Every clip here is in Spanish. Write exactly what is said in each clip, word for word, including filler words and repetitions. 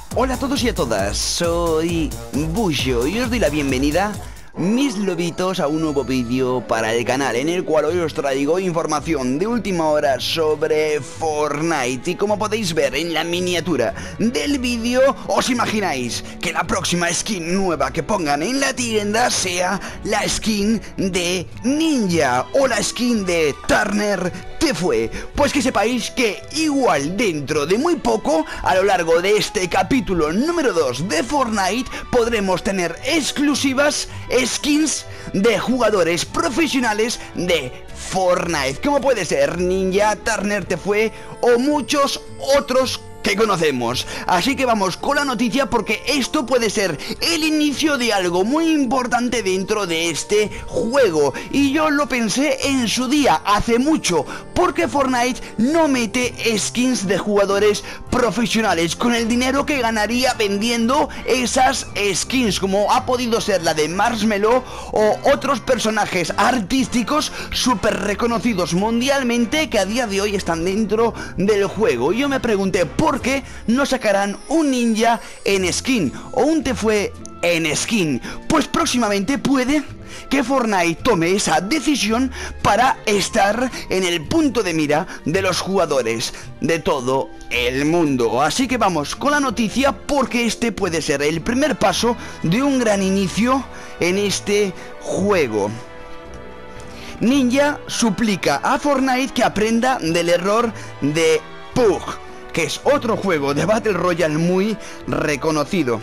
Hola a todos y a todas, soy Busho y os doy la bienvenida, mis lobitos, a un nuevo vídeo para el canal, en el cual hoy os traigo información de última hora sobre Fortnite. Y como podéis ver en la miniatura del vídeo, os imagináis que la próxima skin nueva que pongan en la tienda sea la skin de Ninja o la skin de Turner Tefue. Pues que sepáis que igual dentro de muy poco, a lo largo de este capítulo número dos de Fortnite, podremos tener exclusivas skins de jugadores profesionales de Fortnite, como puede ser Ninja, Turner Tefue o muchos otros que conocemos. Así que vamos con la noticia, porque esto puede ser el inicio de algo muy importante dentro de este juego. Y yo lo pensé en su día, hace mucho, porque Fortnite no mete skins de jugadores profesionales con el dinero que ganaría vendiendo esas skins, como ha podido ser la de Marshmello o otros personajes artísticos súper reconocidos mundialmente que a día de hoy están dentro del juego. Y yo me pregunté, ¿por ¿por qué no sacarán un Ninja en skin o un Tefue en skin? Pues próximamente puede que Fortnite tome esa decisión para estar en el punto de mira de los jugadores de todo el mundo. Así que vamos con la noticia, porque este puede ser el primer paso de un gran inicio en este juego. Ninja suplica a Fortnite que aprenda del error de P U B G, que es otro juego de Battle Royale muy reconocido.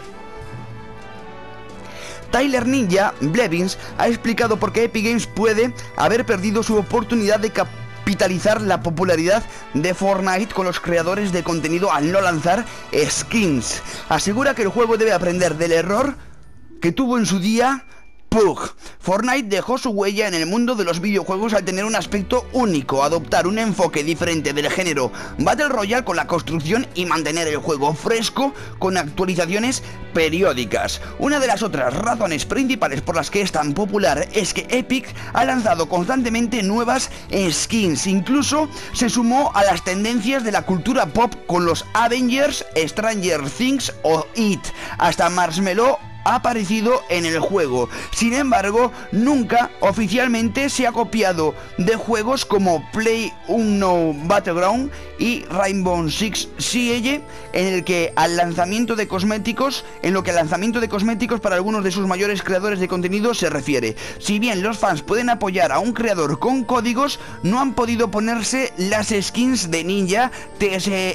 Tyler Ninja Blevins ha explicado por qué Epic Games puede haber perdido su oportunidad de capitalizar la popularidad de Fortnite con los creadores de contenido al no lanzar skins. Asegura que el juego debe aprender del error que tuvo en su día P U B G. Fortnite dejó su huella en el mundo de los videojuegos al tener un aspecto único, adoptar un enfoque diferente del género Battle Royale con la construcción y mantener el juego fresco con actualizaciones periódicas. Una de las otras razones principales por las que es tan popular es que Epic ha lanzado constantemente nuevas skins, incluso se sumó a las tendencias de la cultura pop con los Avengers, Stranger Things o It. Hasta Marshmello ha aparecido en el juego. Sin embargo, nunca oficialmente se ha copiado de juegos como PlayerUnknown's Battleground y Rainbow Six Siege, en el que al lanzamiento de cosméticos, en lo que al lanzamiento de cosméticos para algunos de sus mayores creadores de contenido se refiere. Si bien los fans pueden apoyar a un creador con códigos, no han podido ponerse las skins de Ninja, T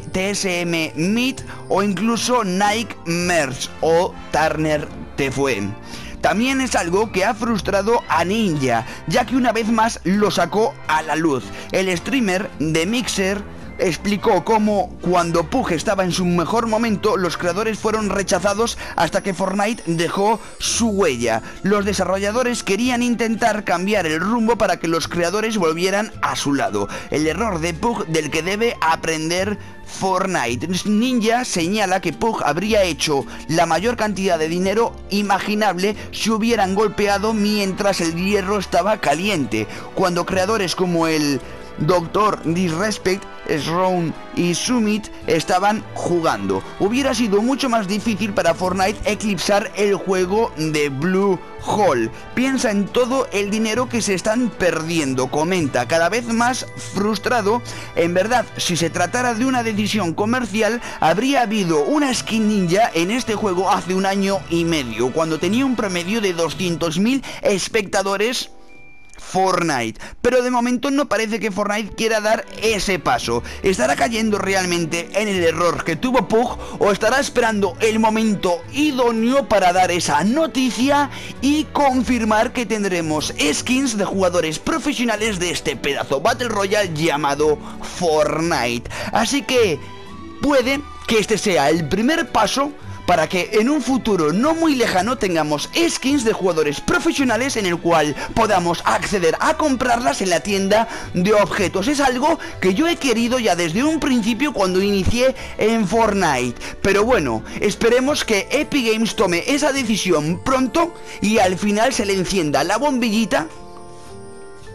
S M Meet o incluso Nike Merch o Turner Tefue. También es algo que ha frustrado a Ninja, ya que una vez más lo sacó a la luz. El streamer de Mixer explicó cómo cuando P U B G estaba en su mejor momento, los creadores fueron rechazados hasta que Fortnite dejó su huella. Los desarrolladores querían intentar cambiar el rumbo para que los creadores volvieran a su lado. El error de P U B G del que debe aprender Fortnite. Ninja señala que P U B G habría hecho la mayor cantidad de dinero imaginable si hubieran golpeado mientras el hierro estaba caliente, cuando creadores como el Doctor Disrespect, Srown y Summit estaban jugando. Hubiera sido mucho más difícil para Fortnite eclipsar el juego de Blue Hole. Piensa en todo el dinero que se están perdiendo, comenta, cada vez más frustrado. En verdad, si se tratara de una decisión comercial, habría habido una skin Ninja en este juego hace un año y medio, cuando tenía un promedio de doscientos mil espectadores Fortnite, pero de momento no parece que Fortnite quiera dar ese paso. ¿Estará cayendo realmente en el error que tuvo P U B G o estará esperando el momento idóneo para dar esa noticia y confirmar que tendremos skins de jugadores profesionales de este pedazo Battle Royale llamado Fortnite? Así que puede que este sea el primer paso para que en un futuro no muy lejano tengamos skins de jugadores profesionales en el cual podamos acceder a comprarlas en la tienda de objetos. Es algo que yo he querido ya desde un principio cuando inicié en Fortnite. Pero bueno, esperemos que Epic Games tome esa decisión pronto y al final se le encienda la bombillita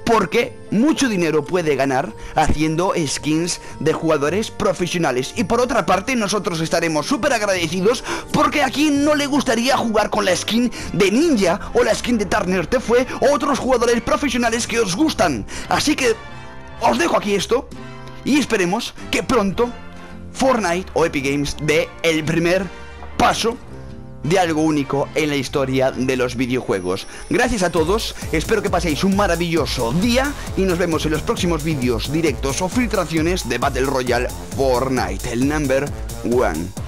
porque mucho dinero puede ganar haciendo skins de jugadores profesionales. Y por otra parte, nosotros estaremos súper agradecidos porque a quien no le gustaría jugar con la skin de Ninja o la skin de Turner T F o otros jugadores profesionales que os gustan. Así que os dejo aquí esto y esperemos que pronto Fortnite o Epic Games dé el primer paso de algo único en la historia de los videojuegos. Gracias a todos, espero que paséis un maravilloso día y nos vemos en los próximos vídeos, directos o filtraciones de Battle Royale Fortnite, el number one.